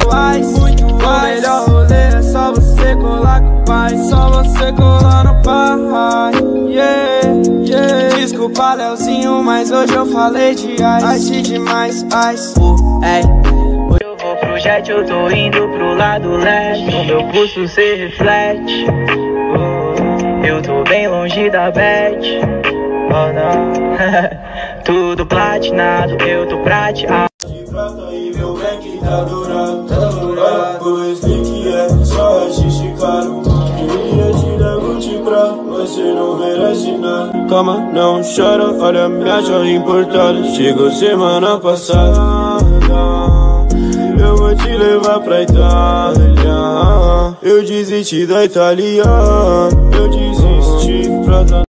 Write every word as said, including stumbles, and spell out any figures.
mais, muito mais. O melhor rolê é só você colar com o pai, só você colar no pai. Yeah, yeah. Desculpa, Leozinho, mas hoje eu falei de ice, ice demais, ice. Uh, ei. Eu vou pro jet, eu tô indo pro lado leste. O meu pulso se reflete. Uh, eu tô bem longe da bad. Oh não. Tudo platinado, eu tô prateado. De prata e meu back tá dourado, tá dourado. O sneak é só xixi caro. Queria te dar Gucci pra, mas cê não merece nada. Calma, não chora, olha minha joia importada. Chegou semana passada. Eu vou te levar pra Itália. Eu desisti da Itália. Eu desisti pra